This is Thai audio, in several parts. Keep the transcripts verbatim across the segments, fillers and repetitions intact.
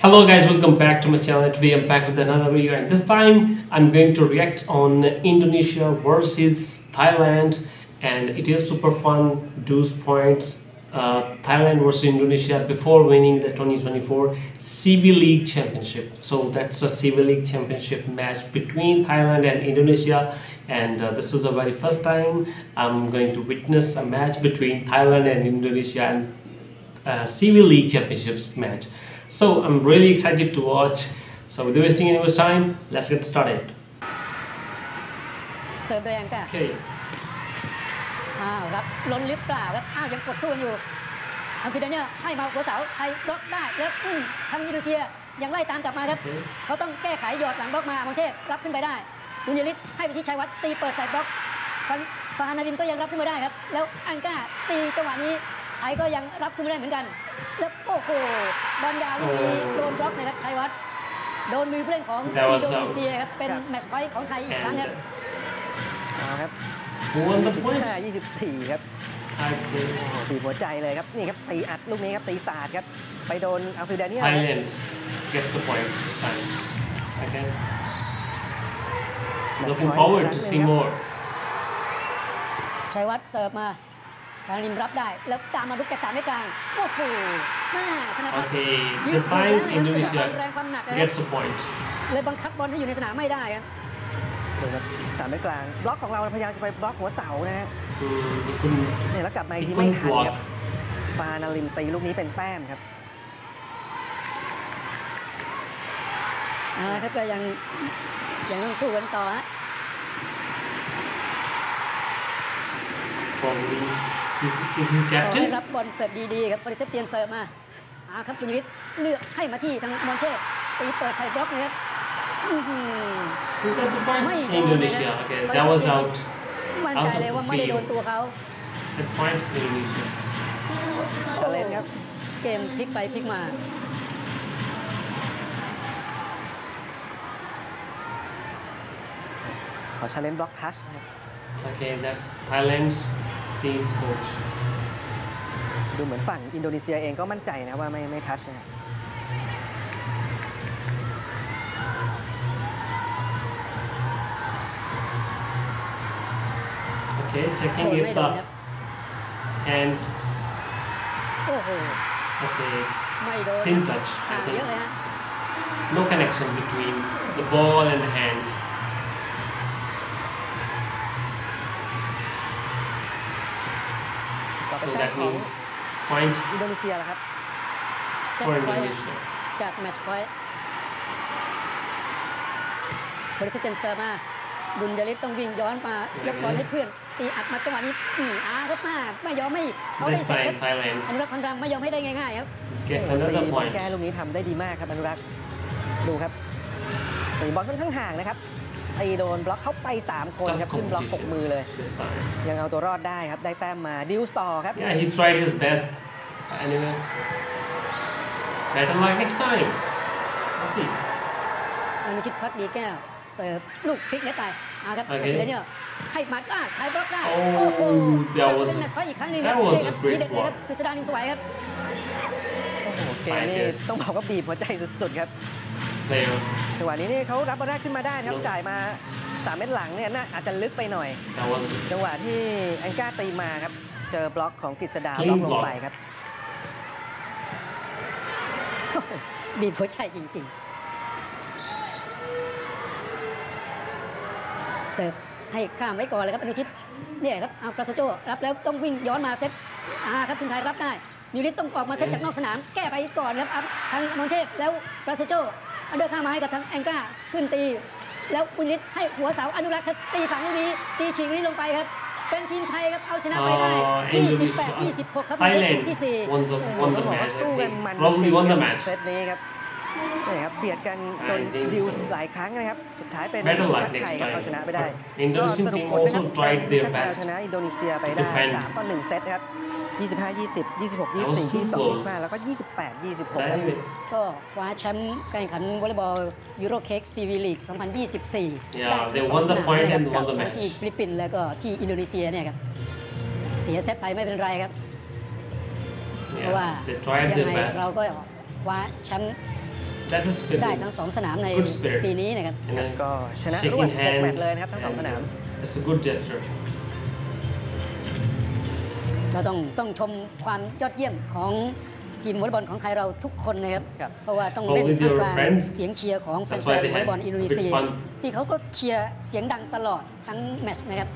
Hello guys, welcome back to my channel. Today I'm back with another video, and this time I'm going to react on Indonesia versus Thailand, and it is super fun. Deuce points, uh, Thailand versus Indonesia before winning the twenty twenty-four C B League Championship. So that's a C B League Championship match between Thailand and Indonesia, and uh, this is the very first time I'm going to witness a match between Thailand and Indonesia and uh, C B League Championships match. So I'm really excited to watch. So without wasting any more time, let's get started. เสิร์ฟโดยแองก้า Okay. อ้าวรับล้นหรือเปล่าครับอ้าวยังกดสู้กันอยู่ทางฟิเดเนียให้มาหัวเสาไทยบล็อกได้แล้วทางอินโดนีเซียยังไล่ตามกลับมาครับเขาต้องแก้ไขหยอดหลังบล็อกมาอมรเทพรับขึ้นไปได้บุญยฤทธิ์ให้ไปที่ชัยวัฒน์ตีเปิดใส่บล็อกฟาฮานาดินก็ยังรับขึ้นมาได้ครับแล้วแองก้าตีจังหวะนี้ไทยก็ยังรับขึ้นมาได้เหมือนกันแล้วโอ้โหบอลยาวลูกนี้โดนบล็อกนะครับชัยวัฒน์โดนมือผู้เล่นของอินโดนีเซียครับเป็นแมตช์พอยต์ของไทยอีกครั้งครับเอาครับยี่สิบห้ายี่สิบสี่ครับตีหัวใจเลยครับนี่ครับตีอัดลูกนี้ครับตีศาสตร์ครับไปโดนอัลฟิลเดเนีย Thailand gets a point this time. Okay. Looking forward to see more. ชัยวัฒน์เสิร์ฟมาฟานาดินรับได้แล้วตามมาลุกจากสามเมตรกลางโอ้โหแม่ธนพัฒน์ Okay, this time Indonesia gets a point. เลยบังคับบอลให้อยู่ในสนามไม่ได้ครับดูครับสามเมตรกลางบล็อกของเราพยายามจะไปบล็อกหัวเสานะฮะเนี่ยแล้วกลับมาอีกทีไม่ทันครับฟานาลิมตีลูกนี้เป็นแต้มครับอ่าครับก็ยังยังต้องสู้กันต่อฮะ Is is he captain? รับบอลเสิร์ฟดีๆครับบริเซปเตียนเสิร์ฟมาอ่าครับบุญยฤทธิ์เลือกให้มาที่ทางมอนเทพตีเปิดไทยบล็อกนะครับ Who got the point? Indonesia. Okay, that was out. มั่นใจเลยว่าไม่ได้โดนตัวเขา Set point Indonesia. ชาเลนจ์ครับเกมพลิกไปพลิกมาขอชาเลนจ์บล็อกทัชครับ Okay, that's Thailand's team's coach. ดูเหมือนฝั่งอินโดนีเซียเองก็มั่นใจนะว่าไม่ไม่ทัชนะ Okay, checking if the hand. โอ้โห Okay. ไม่โดน Didn't touch. ห่างเยอะเลยฮะ No connection between the ball and the hand. So that means point อินโดนีเซียแล้วครับ for Indonesia. จากแมตช์พอยต์บริสเตนเซอร์มาบุญยฤทธิ์ต้องวิ่งย้อนมายกบอลให้เพื่อนตีอัดมาจังหวะนี้หนีอาครับมากไม่ยอมไม่เขาได้เสร็จครับอนุรักษ์พันธำไม่ยอมให้ได้ง่ายๆครับ Gets ตี another บอล point. แก้ลูกนี้ทำได้ดีมากครับอนุรักษ์ดูครับตีบอลค่อนข้างห่างนะครับตีโดนบล็อกเข้าไปสามคนครับขึ้นบล็อกหกมือเลยยังเอาตัวรอดได้ครับได้แต้มมาดิวส์ต่อครับ Yeah, he tried his best. Anyway, better luck next time. Let's see. อนุชิตพักดีแก้วเสิร์ฟลูกพลิกเน็ตไปอ่าครับเดี๋ยวเนี่ยให้มัดได้ไทยบล็อกได้โอ้โห that was เป็นแมตช์พอยต์อีกครั้งหนึ่งครับ that was a ที great เด็ดเลยครับ block. กฤษดานินสวัยครับโอ้โหเกมนี้ต้องบอกว่าบีบหัวใจสุดๆครับ Player. จังหวะนี้นี่เขารับบอลแรกขึ้นมาได้ครับจ่ายมาสามเมตรหลังเนี่ยน่าอาจจะลึกไปหน่อย That was จังหวะที่แองก้าตีมาครับเจอบล็อกของกฤษดาบล็อกลงไปครับบีบหัวใจจริงๆเสิร์ฟให้ข้ามไว้ก่อนเลยครับอนุชิตเนี่ยครับเอากราซโจรับแล้วต้องวิ่งย้อนมาเซตอ่าครับทีมไทยรับได้นิวริตต้องออกมาเซตจากนอกสนามแก้ไปก่อนครับทางมอนเทพแล้วกราซโจอันเดอร์ข้ามมาให้กับทางแองก้าขึ้นตีแล้วบุญฤทธิ์ให้หัวเสาอนุรักษ์ครับตีฝั่งนี้ตีฉีกนี้ลงไปครับเป็นทีมไทยครับเอาชนะไปได้ยี่สิบแปด ยี่สิบหกครับในเซตที่สี่ won the won the บอก match. ว่าสู้กันมัน Probably won the match. เซตนี้ครับนี่ครับเบียดกันจนดิวส์หลายครั้งนะครับสุดท้ายเป็น Better ทีม luck ชาติไทย next ครับ time. เอาชนะไปได้ Indonesian ก็สรุป team ผลนะครับ also เป็น tried ทีม their ชาติไทยเอา best ชนะอินโดนีเซียไปได้ defend สามต่อหนึ่งเซตครับยี่สิบห้า ยี่สิบ ยี่สิบหก ยี่สิบสี่ ยี่สิบสอง ยี่สิบห้าแล้วก็ยี่สิบแปด ยี่สิบหกครับก็คว้าแชมป์การแข่งขันวอลเลย์บอลยูโรเค้กซีวีลีกสองพันยี่สิบสี่ Yeah, ได้ they ทั้งส won องส the นาม point นะครับ and won the ทั้ง match. ที่ฟิลิปปินส์แล้วก็ที่อินโดนีเซียเนี่ยครับเสียเซตไปไม่เป็นไรครับเพราะว่า Yeah, they tried ยั their ไง best. เราก็คว้าแชมป์ That is spirit. ได้ทั้งสองสนามใน Good spirit. ปีนี้นะครับ And then ก็ชนะ shaking รวดหก hand แมตช์เลยนะครับทั้งสองสนาม and It's a good gesture. ก็ต้องต้องชมความยอดเยี่ยมของทีมวอลเลย์บอลของไทยเราทุกคนนะครับครับเพราะว่าต้อง Oh, เล่น with ท่าม your กลาง friends? เสียงเชียร์ของแฟ That's น why ๆ they วอลเล had ย์บอลอินโดนีเซีย big fun. ที่เขาก็เชียร์เสียงดังตลอดทั้งแมตช์นะครับ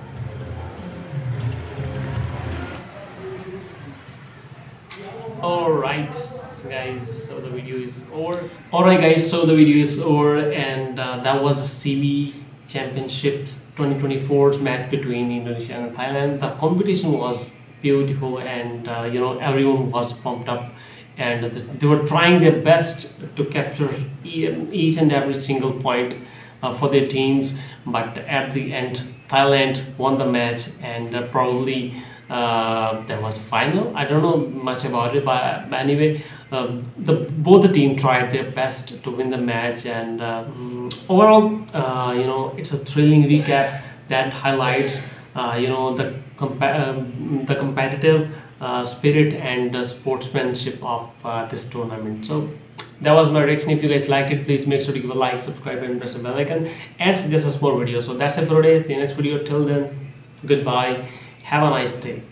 Alright guys, so the video is over. Alright guys, so the video is over, and uh, that was the C B Championships twenty twenty-four match between Indonesia and Thailand. The competition was beautiful, and uh, you know, everyone was pumped up, and they were trying their best to capture each and every single point uh, for their teams. But at the end, Thailand won the match, and uh, probably uh, there was a final. I don't know much about it, but, but anyway, uh, the both the team tried their best to win the match, and uh, overall, uh, you know, it's a thrilling recap that highlights uh, you know, the compa- um, the competitive uh, spirit and the sportsmanship of uh, this tournament. So that was my reaction. If you guys liked it, please make sure to give a like, subscribe, and press the bell icon, and suggest us more videos. So that's it for today. See you next video. Till then, goodbye. Have a nice day.